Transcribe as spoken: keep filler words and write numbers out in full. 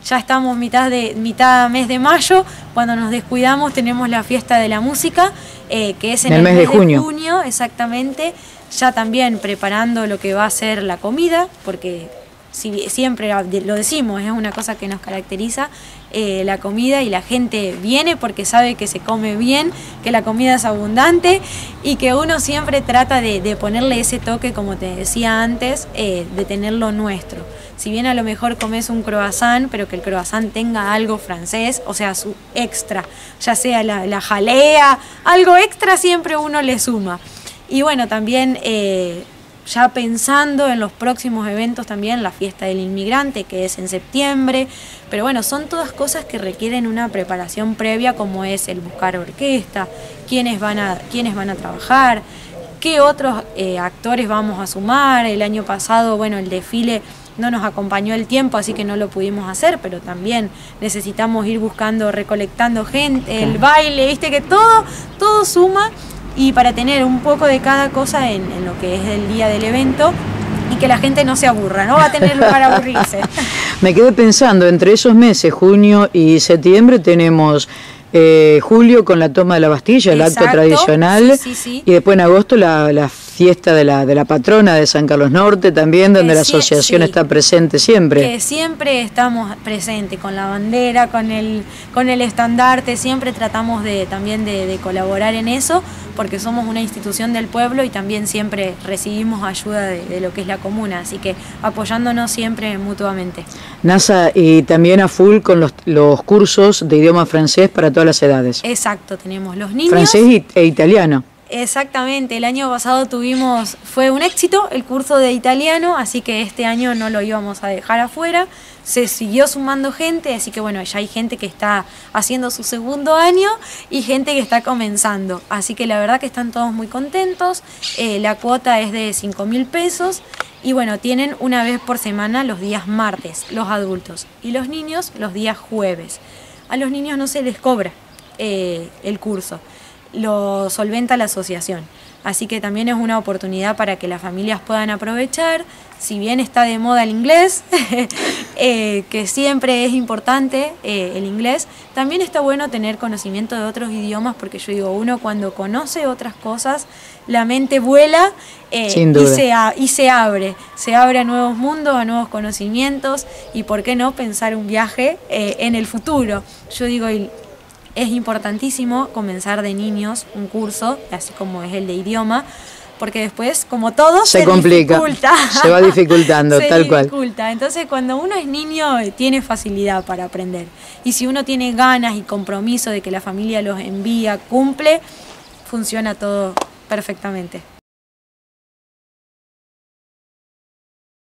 ya estamos mitad, de, mitad mes de mayo, cuando nos descuidamos tenemos la fiesta de la música, eh, que es en, en el, el mes, mes de, junio. de junio, exactamente, ya también preparando lo que va a ser la comida, porque si, siempre lo decimos, es una cosa que nos caracteriza, eh, la comida, y la gente viene porque sabe que se come bien, que la comida es abundante y que uno siempre trata de, de ponerle ese toque, como te decía antes, eh, de tenerlo nuestro. Si bien a lo mejor comes un croissant, pero que el croissant tenga algo francés, o sea, su extra, ya sea la, la jalea, algo extra siempre uno le suma. Y bueno, también eh, ya pensando en los próximos eventos también, la fiesta del inmigrante, que es en septiembre, pero bueno, son todas cosas que requieren una preparación previa, como es el buscar orquesta, quiénes van a, quiénes van a trabajar, qué otros eh, actores vamos a sumar. El año pasado, bueno, el desfile no nos acompañó el tiempo, así que no lo pudimos hacer, pero también necesitamos ir buscando, recolectando gente, el baile, viste que todo, todo suma, y para tener un poco de cada cosa en, en lo que es el día del evento, y que la gente no se aburra, no va a tener lugar a aburrirse. Me quedé pensando, entre esos meses, junio y septiembre, tenemos eh, julio con la toma de la Bastilla, el Exacto, acto tradicional, sí, sí, sí. Y después en agosto la, la fiesta de la, de la patrona de San Carlos Norte también, donde que la asociación sí, está presente siempre. Que siempre estamos presentes con la bandera, con el, con el estandarte, siempre tratamos de, también de, de colaborar en eso, porque somos una institución del pueblo y también siempre recibimos ayuda de, de lo que es la comuna, así que apoyándonos siempre mutuamente. NASA, y también a full con los, los cursos de idioma francés para todas las edades. Exacto, tenemos los niños. Francés e italiano. Exactamente, el año pasado tuvimos, fue un éxito el curso de italiano, así que este año no lo íbamos a dejar afuera, se siguió sumando gente, así que bueno, ya hay gente que está haciendo su segundo año y gente que está comenzando, así que la verdad que están todos muy contentos. Eh, la cuota es de cinco mil pesos y bueno, tienen una vez por semana los días martes, los adultos, y los niños los días jueves. A los niños no se les cobra eh, el curso, lo solventa la asociación, así que también es una oportunidad para que las familias puedan aprovechar. Si bien está de moda el inglés, eh, que siempre es importante eh, el inglés, también está bueno tener conocimiento de otros idiomas, porque yo digo, uno cuando conoce otras cosas, la mente vuela eh, y, se, y se abre, se abre a nuevos mundos, a nuevos conocimientos, y por qué no pensar un viaje eh, en el futuro. Yo digo, es importantísimo comenzar de niños un curso, así como es el de idioma, porque después, como todo, se, se complica, dificulta. Se va dificultando, se tal dificulta. cual. Entonces, cuando uno es niño, tiene facilidad para aprender. Y si uno tiene ganas y compromiso de que la familia los envía, cumple, funciona todo perfectamente.